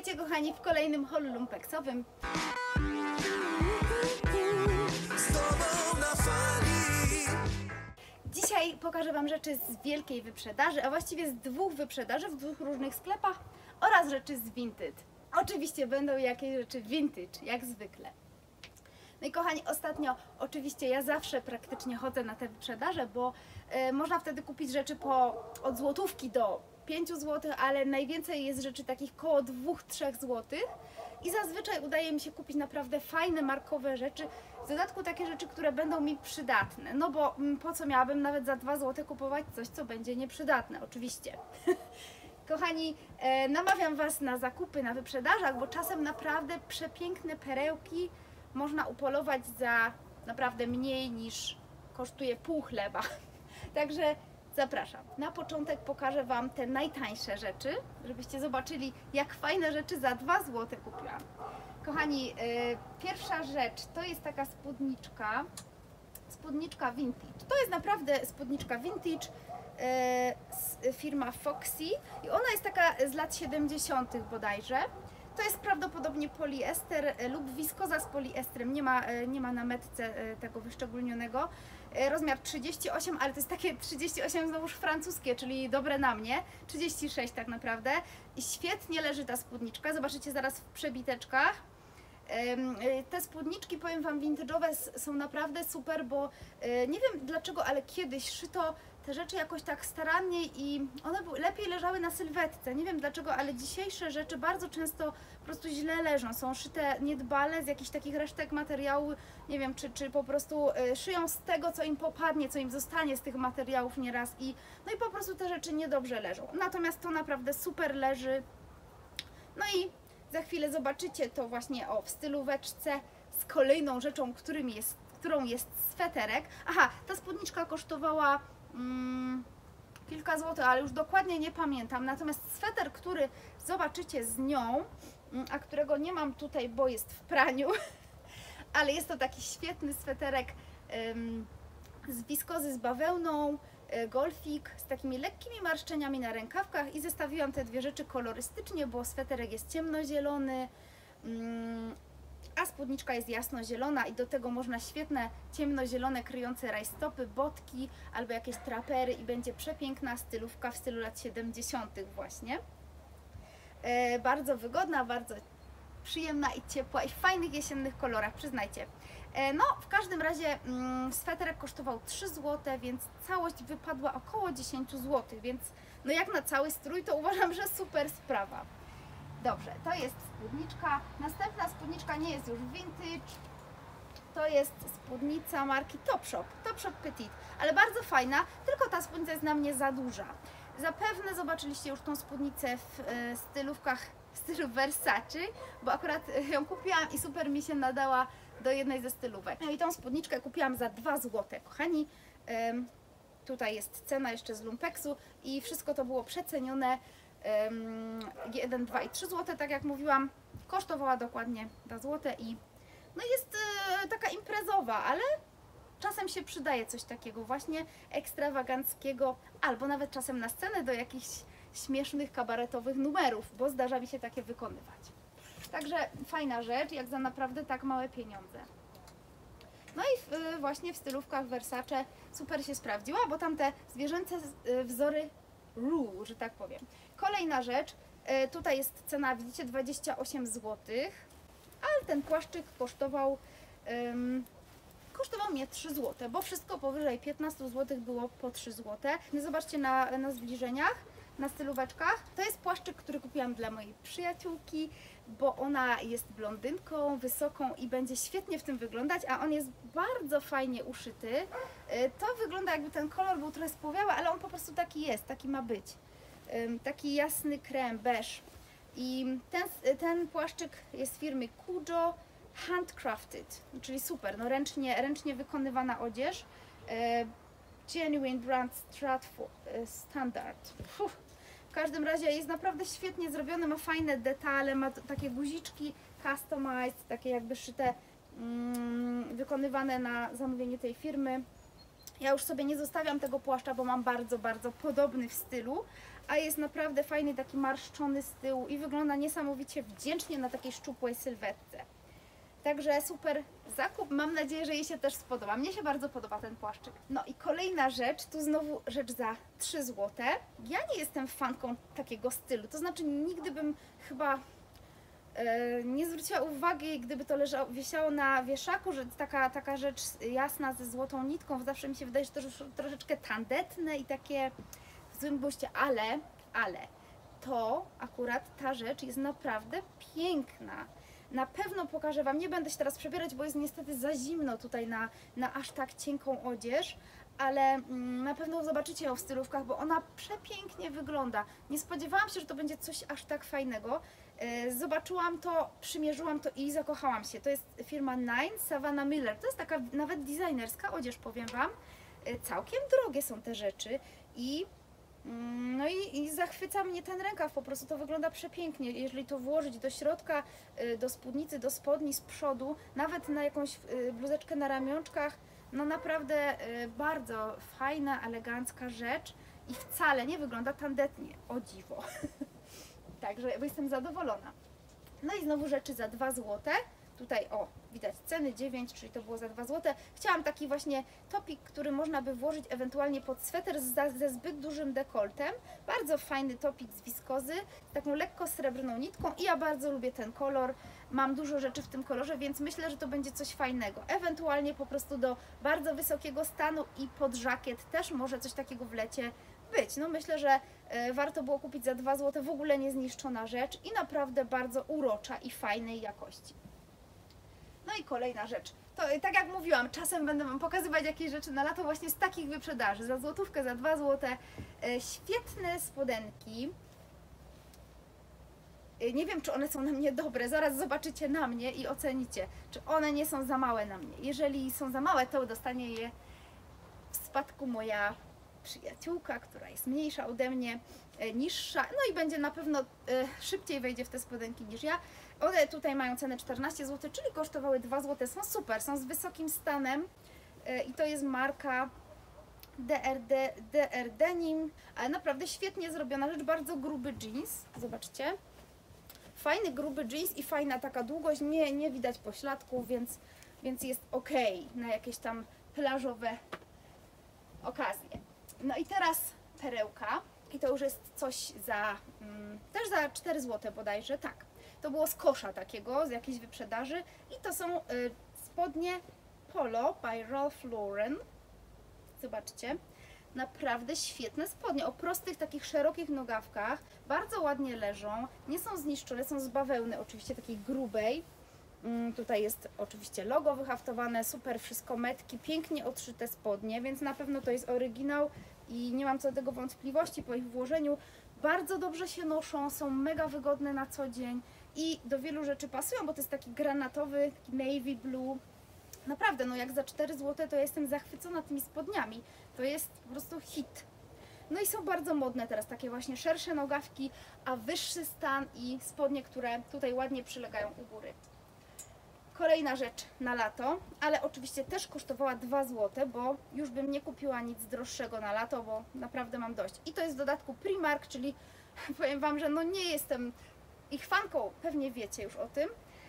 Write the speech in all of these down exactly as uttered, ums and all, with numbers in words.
Witajcie kochani w kolejnym haulu lumpeksowym. Dzisiaj pokażę Wam rzeczy z wielkiej wyprzedaży, a właściwie z dwóch wyprzedaży w dwóch różnych sklepach oraz rzeczy z Vinted. Oczywiście będą jakieś rzeczy vintage, jak zwykle. No i kochani, ostatnio oczywiście ja zawsze praktycznie chodzę na te wyprzedaże, bo y, można wtedy kupić rzeczy po, od złotówki do pięciu złotych, ale najwięcej jest rzeczy takich koło dwóch do trzech złotych i zazwyczaj udaje mi się kupić naprawdę fajne, markowe rzeczy, w dodatku takie rzeczy, które będą mi przydatne, no bo mm, po co miałabym nawet za dwa złote kupować coś, co będzie nieprzydatne, oczywiście. Kochani, e, namawiam Was na zakupy na wyprzedażach, bo czasem naprawdę przepiękne perełki można upolować za naprawdę mniej niż kosztuje pół chleba. Także zapraszam. Na początek pokażę Wam te najtańsze rzeczy, żebyście zobaczyli, jak fajne rzeczy za dwa złote kupiłam. Kochani, yy, pierwsza rzecz to jest taka spódniczka, spódniczka vintage. To jest naprawdę spódniczka vintage, yy, firma Foxy i ona jest taka z lat siedemdziesiątych bodajże. To jest prawdopodobnie poliester lub wiskoza z poliestrem, nie ma, nie ma na metce tego wyszczególnionego. Rozmiar trzydzieści osiem, ale to jest takie trzydzieści osiem znowuż francuskie, czyli dobre na mnie, trzydzieści sześć tak naprawdę. I świetnie leży ta spódniczka, zobaczycie zaraz w przebiteczkach. Te spódniczki, powiem Wam, vintage'owe są naprawdę super, bo nie wiem dlaczego, ale kiedyś szyto te rzeczy jakoś tak starannie i one lepiej leżały na sylwetce. Nie wiem dlaczego, ale dzisiejsze rzeczy bardzo często po prostu źle leżą. Są szyte niedbale z jakichś takich resztek materiału, nie wiem, czy, czy po prostu szyją z tego, co im popadnie, co im zostanie z tych materiałów nieraz i no i po prostu te rzeczy niedobrze leżą. Natomiast to naprawdę super leży. No i za chwilę zobaczycie to właśnie o w stylóweczce z kolejną rzeczą, którym jest, którą jest sweterek. Aha, ta spódniczka kosztowała mm, kilka złotych, ale już dokładnie nie pamiętam. Natomiast sweter, który zobaczycie z nią, a którego nie mam tutaj, bo jest w praniu, ale jest to taki świetny sweterek ym, z wiskozy z bawełną, golfik z takimi lekkimi marszczeniami na rękawkach i zestawiłam te dwie rzeczy kolorystycznie, bo sweterek jest ciemnozielony, a spódniczka jest jasnozielona i do tego można świetne ciemnozielone kryjące rajstopy, botki albo jakieś trapery i będzie przepiękna stylówka w stylu lat siedemdziesiątych właśnie. E, bardzo wygodna, bardzo przyjemna i ciepła i w fajnych jesiennych kolorach, przyznajcie. No, w każdym razie mm, sweterek kosztował trzy złote, więc całość wypadła około dziesięć złotych, więc no jak na cały strój to uważam, że super sprawa. Dobrze, to jest spódniczka. Następna spódniczka nie jest już vintage, to jest spódnica marki Topshop, Topshop Petite, ale bardzo fajna, tylko ta spódnica jest na mnie za duża. Zapewne zobaczyliście już tą spódnicę w y, stylówkach w stylu Versace, bo akurat ją kupiłam i super mi się nadała do jednej ze stylówek. No i tą spódniczkę kupiłam za dwa złote, kochani. Ym, tutaj jest cena jeszcze z lumpeksu i wszystko to było przecenione. Ym, jeden, dwa i trzy złote, tak jak mówiłam. Kosztowała dokładnie dwa złote i no jest yy, taka imprezowa, ale czasem się przydaje coś takiego właśnie ekstrawaganckiego, albo nawet czasem na scenę do jakichś śmiesznych kabaretowych numerów, bo zdarza mi się takie wykonywać. Także fajna rzecz, jak za naprawdę tak małe pieniądze. No i w, właśnie w stylówkach Versace super się sprawdziła, bo tam te zwierzęce wzory rule, że tak powiem. Kolejna rzecz, tutaj jest cena, widzicie, dwadzieścia osiem złotych, ale ten płaszczyk kosztował, um, kosztował mnie trzy złote, bo wszystko powyżej piętnaście złotych było po trzy złote. Zobaczcie na, na zbliżeniach, na stylóweczkach. To jest płaszczyk, który kupiłam dla mojej przyjaciółki, bo ona jest blondynką, wysoką i będzie świetnie w tym wyglądać, a on jest bardzo fajnie uszyty. To wygląda, jakby ten kolor był trochę spłowiały, ale on po prostu taki jest, taki ma być. Taki jasny krem, beige. I ten, ten płaszczyk jest z firmy Kujo Handcrafted, czyli super, no ręcznie, ręcznie wykonywana odzież. Genuine Brand Stratford Standard. Uf. W każdym razie jest naprawdę świetnie zrobiony, ma fajne detale, ma takie guziczki customized, takie jakby szyte, mm, wykonywane na zamówienie tej firmy. Ja już sobie nie zostawiam tego płaszcza, bo mam bardzo, bardzo podobny w stylu, a jest naprawdę fajny, taki marszczony z tyłu i wygląda niesamowicie wdzięcznie na takiej szczupłej sylwetce. Także super zakup, mam nadzieję, że jej się też spodoba. Mnie się bardzo podoba ten płaszczyk. No i kolejna rzecz, tu znowu rzecz za trzy złote. Ja nie jestem fanką takiego stylu, to znaczy nigdy bym chyba e, nie zwróciła uwagi, gdyby to leżało, wisiało na wieszaku, że taka, taka rzecz jasna ze złotą nitką, zawsze mi się wydaje, że to już troszeczkę tandetne i takie w złym guście, ale, ale to akurat ta rzecz jest naprawdę piękna. Na pewno pokażę Wam, nie będę się teraz przebierać, bo jest niestety za zimno tutaj na, na aż tak cienką odzież, ale mm, na pewno zobaczycie ją w stylówkach, bo ona przepięknie wygląda. Nie spodziewałam się, że to będzie coś aż tak fajnego. Yy, zobaczyłam to, przymierzyłam to i zakochałam się. To jest firma Nine Savannah Miller. To jest taka nawet designerska odzież, powiem Wam. Yy, całkiem drogie są te rzeczy i No i, i zachwyca mnie ten rękaw, po prostu to wygląda przepięknie. Jeżeli to włożyć do środka, do spódnicy, do spodni z przodu, nawet na jakąś bluzeczkę na ramionczkach, no naprawdę bardzo fajna, elegancka rzecz i wcale nie wygląda tandetnie, o dziwo. Także jestem zadowolona. No i znowu rzeczy za dwa złote. Tutaj o, widać ceny dziewięć, czyli to było za dwa złote. Chciałam taki właśnie topik, który można by włożyć ewentualnie pod sweter z, ze zbyt dużym dekoltem. Bardzo fajny topik z wiskozy, z taką lekko srebrną nitką i ja bardzo lubię ten kolor. Mam dużo rzeczy w tym kolorze, więc myślę, że to będzie coś fajnego. Ewentualnie po prostu do bardzo wysokiego stanu i pod żakiet też może coś takiego w lecie być. No myślę, że y, warto było kupić za dwa złote, w ogóle niezniszczona rzecz i naprawdę bardzo urocza i fajnej jakości. No i kolejna rzecz, to tak jak mówiłam, czasem będę Wam pokazywać jakieś rzeczy na lato właśnie z takich wyprzedaży, za złotówkę, za dwa złote, e, świetne spodenki. E, nie wiem, czy one są na mnie dobre, zaraz zobaczycie na mnie i ocenicie, czy one nie są za małe na mnie. Jeżeli są za małe, to dostanie je w spadku moja przyjaciółka, która jest mniejsza ode mnie, e, niższa, no i będzie na pewno e, szybciej wejdzie w te spodenki niż ja. One tutaj mają cenę czternaście złotych, czyli kosztowały dwa złote, są super, są z wysokim stanem e, i to jest marka D R D, D R Denim, ale naprawdę świetnie zrobiona rzecz, bardzo gruby jeans, zobaczcie. Fajny gruby jeans i fajna taka długość, nie, nie widać pośladków, więc, więc jest ok na jakieś tam plażowe okazje. No i teraz perełka i to już jest coś za, mm, też za cztery złote bodajże, tak. To było z kosza takiego, z jakiejś wyprzedaży i to są y, spodnie Polo by Ralph Lauren. Zobaczcie, naprawdę świetne spodnie o prostych, takich szerokich nogawkach, bardzo ładnie leżą, nie są zniszczone, są z bawełny oczywiście takiej grubej. Mm, tutaj jest oczywiście logo wyhaftowane, super wszystko, metki, pięknie odszyte spodnie, więc na pewno to jest oryginał i nie mam co do tego wątpliwości po ich włożeniu. Bardzo dobrze się noszą, są mega wygodne na co dzień i do wielu rzeczy pasują, bo to jest taki granatowy, taki navy blue. Naprawdę, no jak za cztery złote to ja jestem zachwycona tymi spodniami. To jest po prostu hit. No i są bardzo modne teraz takie właśnie szersze nogawki, a wyższy stan i spodnie, które tutaj ładnie przylegają u góry. Kolejna rzecz na lato, ale oczywiście też kosztowała dwa złote, bo już bym nie kupiła nic droższego na lato, bo naprawdę mam dość. I to jest w dodatku Primark, czyli powiem Wam, że no nie jestem ich fanką, pewnie wiecie już o tym.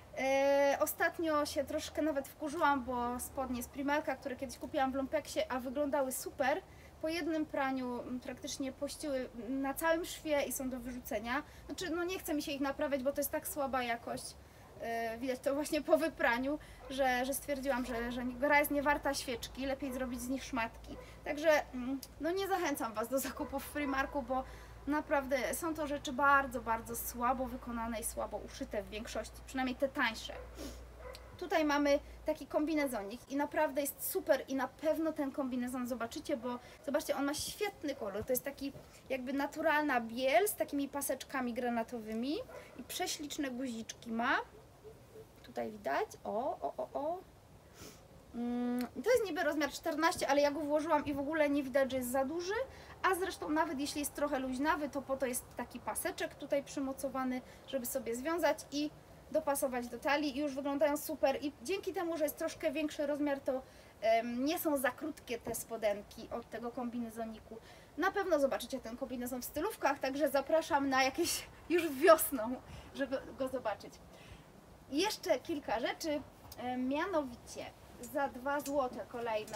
E, ostatnio się troszkę nawet wkurzyłam, bo spodnie z Primarka, które kiedyś kupiłam w Lumpeksie, a wyglądały super, po jednym praniu praktycznie pościły na całym szwie i są do wyrzucenia. Znaczy, no nie chce mi się ich naprawiać, bo to jest tak słaba jakość. Widać to właśnie po wypraniu, że, że stwierdziłam, że, że gra jest nie warta świeczki, lepiej zrobić z nich szmatki. Także no nie zachęcam Was do zakupów w Primarku, bo naprawdę są to rzeczy bardzo, bardzo słabo wykonane i słabo uszyte w większości, przynajmniej te tańsze. Tutaj mamy taki kombinezonik i naprawdę jest super i na pewno ten kombinezon zobaczycie, bo zobaczcie, on ma świetny kolor, to jest taki jakby naturalna biel z takimi paseczkami granatowymi i prześliczne guziczki ma. Tutaj widać, o, o, o, o. Mm, to jest niby rozmiar czternaście, ale ja go włożyłam i w ogóle nie widać, że jest za duży, a zresztą nawet jeśli jest trochę luźnawy, to po to jest taki paseczek tutaj przymocowany, żeby sobie związać i dopasować do talii i już wyglądają super i dzięki temu, że jest troszkę większy rozmiar, to um, nie są za krótkie te spodenki od tego kombinezoniku. Na pewno zobaczycie ten kombinezon w stylówkach, także zapraszam na jakieś już wiosną, żeby go zobaczyć. I jeszcze kilka rzeczy, e, mianowicie za dwa złote kolejne.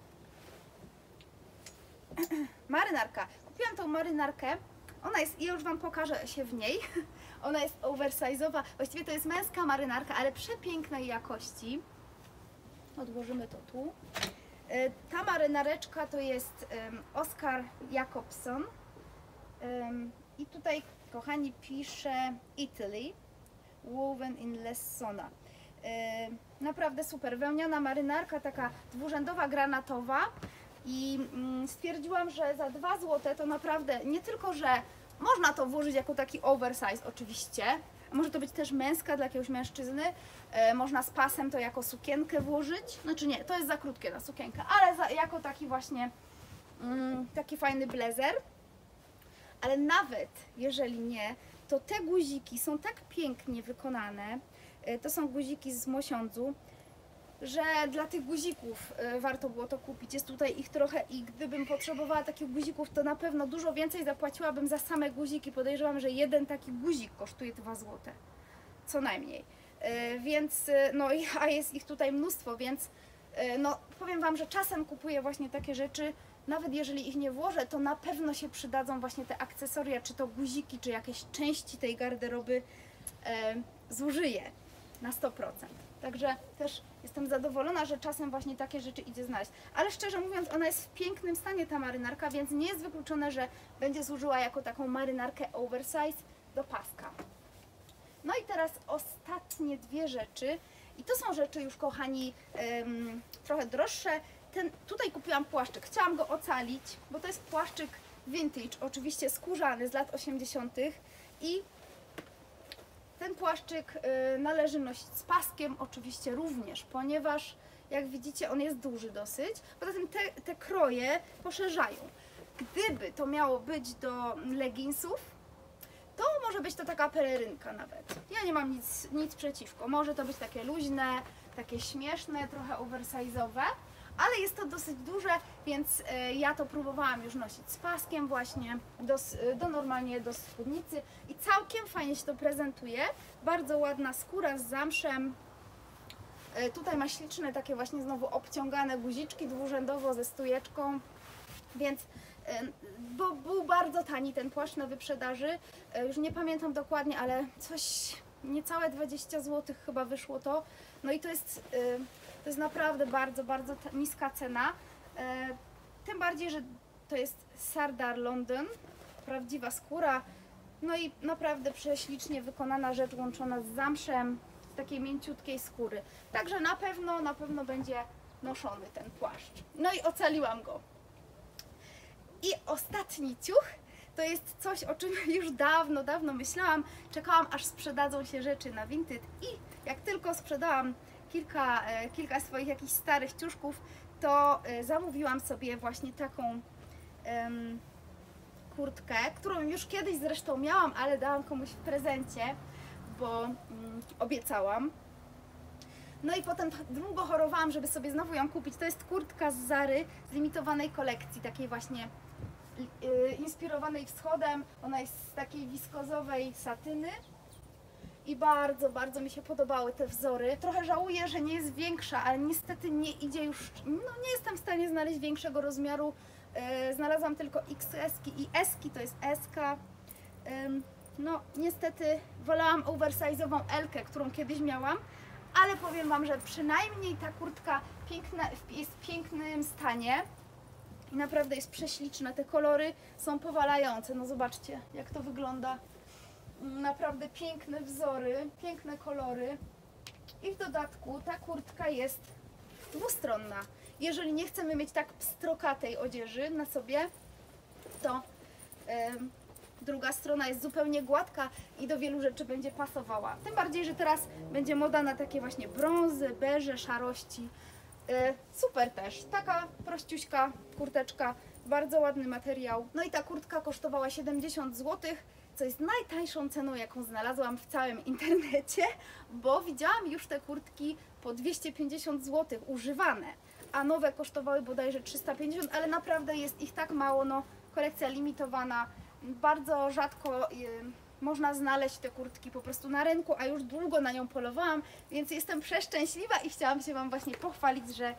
Marynarka. Kupiłam tą marynarkę. Ona jest, ja już Wam pokażę się w niej. Ona jest oversize'owa. Właściwie to jest męska marynarka, ale przepięknej jakości. Odłożymy to tu. Ta marynareczka to jest um, Oscar Jacobson. Um, I tutaj, kochani, pisze Italy. Woven in Lessona. Um, naprawdę super. Wełniana marynarka, taka dwurzędowa, granatowa. I um, stwierdziłam, że za dwa złote to naprawdę nie tylko, że można to włożyć jako taki oversize oczywiście, może to być też męska dla jakiegoś mężczyzny, e, można z pasem to jako sukienkę włożyć, znaczy nie, to jest za krótkie na sukienkę, ale za, jako taki właśnie mm, taki fajny blazer. Ale nawet jeżeli nie, to te guziki są tak pięknie wykonane, e, to są guziki z mosiądzu, że dla tych guzików y, warto było to kupić. Jest tutaj ich trochę i gdybym potrzebowała takich guzików, to na pewno dużo więcej zapłaciłabym za same guziki. Podejrzewam, że jeden taki guzik kosztuje dwa złote, co najmniej. Y, więc, y, no a jest ich tutaj mnóstwo, więc y, no powiem Wam, że czasem kupuję właśnie takie rzeczy. Nawet jeżeli ich nie włożę, to na pewno się przydadzą właśnie te akcesoria, czy to guziki, czy jakieś części tej garderoby y, zużyję na sto procent. Także też jestem zadowolona, że czasem właśnie takie rzeczy idzie znaleźć. Ale szczerze mówiąc, ona jest w pięknym stanie, ta marynarka, więc nie jest wykluczone, że będzie służyła jako taką marynarkę oversize do paska. No i teraz ostatnie dwie rzeczy. I to są rzeczy już, kochani, um, trochę droższe. Ten, tutaj kupiłam płaszczyk. Chciałam go ocalić, bo to jest płaszczyk vintage, oczywiście skórzany z lat osiemdziesiątych. I ten płaszczyk y, należy nosić z paskiem oczywiście również, ponieważ jak widzicie on jest duży dosyć. Poza tym te, te kroje poszerzają. Gdyby to miało być do leginsów, to może być to taka pelerynka nawet. Ja nie mam nic, nic przeciwko. Może to być takie luźne, takie śmieszne, trochę oversize'owe, ale jest to dosyć duże, więc y, ja to próbowałam już nosić z paskiem właśnie, do, do normalnie do spódnicy i całkiem fajnie się to prezentuje. Bardzo ładna skóra z zamszem. Y, tutaj ma śliczne takie właśnie znowu obciągane guziczki dwurzędowo ze stujeczką, więc y, bo był bardzo tani ten płaszcz na wyprzedaży. Y, już nie pamiętam dokładnie, ale coś niecałe dwadzieścia złotych chyba wyszło to. No i to jest y, To jest naprawdę bardzo, bardzo niska cena. E, tym bardziej, że to jest Sardar London, prawdziwa skóra. No i naprawdę prześlicznie wykonana rzecz łączona z zamszem, z takiej mięciutkiej skóry. Także na pewno, na pewno będzie noszony ten płaszcz. No i ocaliłam go. I ostatni ciuch to jest coś, o czym już dawno, dawno myślałam. Czekałam, aż sprzedadzą się rzeczy na Vinted i jak tylko sprzedałam Kilka, kilka swoich jakichś starych ciuszków, to zamówiłam sobie właśnie taką um, kurtkę, którą już kiedyś zresztą miałam, ale dałam komuś w prezencie, bo um, obiecałam. No i potem długo chorowałam, żeby sobie znowu ją kupić. To jest kurtka z Zary, z limitowanej kolekcji, takiej właśnie yy, inspirowanej wschodem. Ona jest z takiej wiskozowej satyny. I bardzo, bardzo mi się podobały te wzory. Trochę żałuję, że nie jest większa, ale niestety nie idzie już, no nie jestem w stanie znaleźć większego rozmiaru. Yy, znalazłam tylko X S-ki i S-ki, to jest S-ka. Yy, no niestety wolałam oversize'ową L-kę, którą kiedyś miałam, ale powiem Wam, że przynajmniej ta kurtka piękna, jest w pięknym stanie. I naprawdę jest prześliczna, te kolory są powalające. No zobaczcie, jak to wygląda. Naprawdę piękne wzory, piękne kolory i w dodatku ta kurtka jest dwustronna. Jeżeli nie chcemy mieć tak pstrokatej odzieży na sobie, to yy, druga strona jest zupełnie gładka i do wielu rzeczy będzie pasowała. Tym bardziej, że teraz będzie moda na takie właśnie brązy, beże, szarości. Yy, super też, taka prościuśka kurteczka, bardzo ładny materiał. No i ta kurtka kosztowała siedemdziesiąt złotych. Co jest najtańszą ceną, jaką znalazłam w całym internecie, bo widziałam już te kurtki po dwieście pięćdziesiąt złotych używane, a nowe kosztowały bodajże trzysta pięćdziesiąt, ale naprawdę jest ich tak mało, no kolekcja limitowana. Bardzo rzadko y, można znaleźć te kurtki po prostu na rynku, a już długo na nią polowałam, więc jestem przeszczęśliwa i chciałam się Wam właśnie pochwalić, że,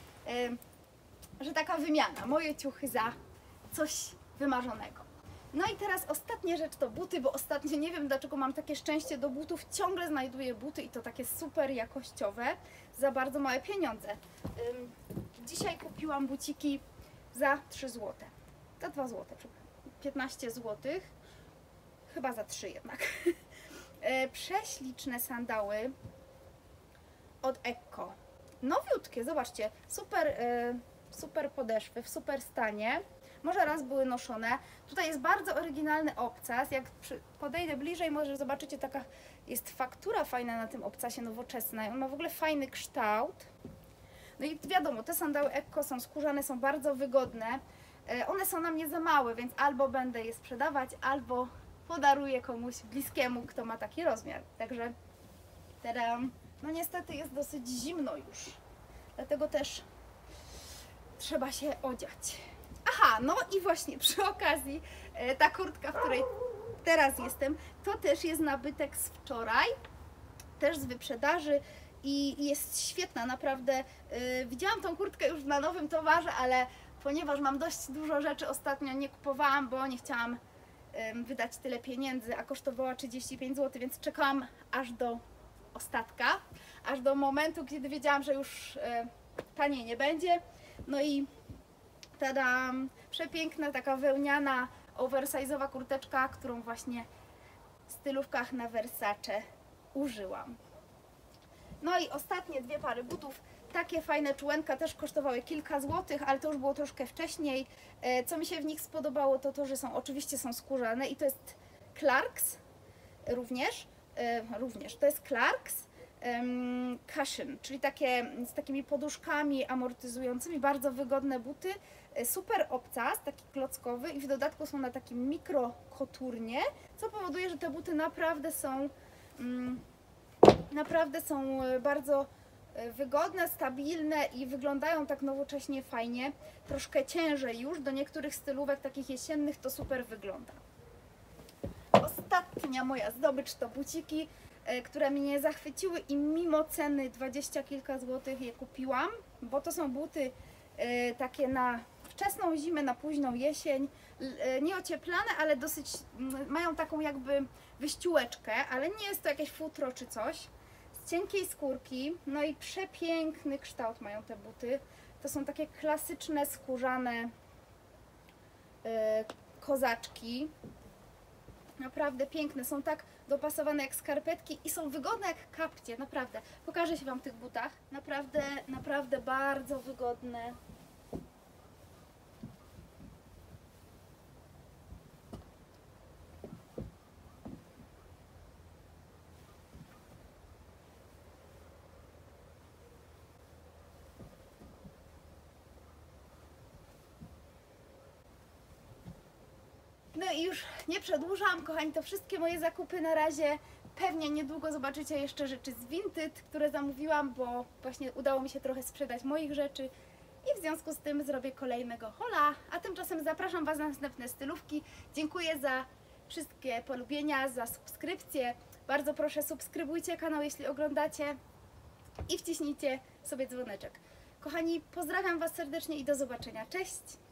y, że taka wymiana, moje ciuchy za coś wymarzonego. No i teraz ostatnia rzecz to buty, bo ostatnio nie wiem dlaczego mam takie szczęście do butów, ciągle znajduję buty i to takie super jakościowe za bardzo małe pieniądze. Ym, dzisiaj kupiłam buciki za trzy złote, za dwa złote, piętnaście złotych, chyba za trzy jednak. e, prześliczne sandały od Ecko, nowiutkie, zobaczcie, super, e, super podeszwy, w super stanie. Może raz były noszone. Tutaj jest bardzo oryginalny obcas. Jak podejdę bliżej, może zobaczycie, taka jest faktura fajna na tym obcasie, nowoczesna. On ma w ogóle fajny kształt. No i wiadomo, te sandały Ecko są skórzane, są bardzo wygodne. One są na mnie za małe, więc albo będę je sprzedawać, albo podaruję komuś bliskiemu, kto ma taki rozmiar. Także tadam. No niestety jest dosyć zimno już. Dlatego też trzeba się odziać. Aha, no i właśnie przy okazji e, ta kurtka, w której teraz jestem, to też jest nabytek z wczoraj, też z wyprzedaży i jest świetna, naprawdę. E, widziałam tą kurtkę już na nowym towarze, ale ponieważ mam dość dużo rzeczy ostatnio nie kupowałam, bo nie chciałam e, wydać tyle pieniędzy, a kosztowała trzydzieści pięć złotych, więc czekałam aż do ostatka, aż do momentu, kiedy wiedziałam, że już e, taniej nie będzie. No i tadam, przepiękna, taka wełniana, oversize'owa kurteczka, którą właśnie w stylówkach na Versace użyłam. No i ostatnie dwie pary butów, takie fajne czułenka, też kosztowały kilka złotych, ale to już było troszkę wcześniej. Co mi się w nich spodobało, to to, że są oczywiście są skórzane i to jest Clarks również, również to jest Clarks um, Cushion, czyli takie z takimi poduszkami amortyzującymi, bardzo wygodne buty. Super obcas, taki klockowy i w dodatku są na takim mikrokoturnie, co powoduje, że te buty naprawdę są mm, naprawdę są bardzo wygodne, stabilne i wyglądają tak nowocześnie fajnie. Troszkę ciężej już, do niektórych stylówek takich jesiennych to super wygląda. Ostatnia moja zdobycz to buciki, które mnie zachwyciły i mimo ceny dwadzieścia kilka złotych je kupiłam, bo to są buty takie na wczesną zimę, na późną jesień, nieocieplane, ale dosyć mają taką jakby wyściółeczkę, ale nie jest to jakieś futro czy coś, z cienkiej skórki, no i przepiękny kształt mają te buty. To są takie klasyczne skórzane yy, kozaczki, naprawdę piękne, są tak dopasowane jak skarpetki i są wygodne jak kapcie, naprawdę. Pokażę się Wam w tych butach, naprawdę, naprawdę bardzo wygodne. No i już nie przedłużam, kochani, to wszystkie moje zakupy na razie. Pewnie niedługo zobaczycie jeszcze rzeczy z Vinted, które zamówiłam, bo właśnie udało mi się trochę sprzedać moich rzeczy i w związku z tym zrobię kolejnego haula. A tymczasem zapraszam Was na następne stylówki. Dziękuję za wszystkie polubienia, za subskrypcję. Bardzo proszę, subskrybujcie kanał, jeśli oglądacie i wciśnijcie sobie dzwoneczek. Kochani, pozdrawiam Was serdecznie i do zobaczenia. Cześć!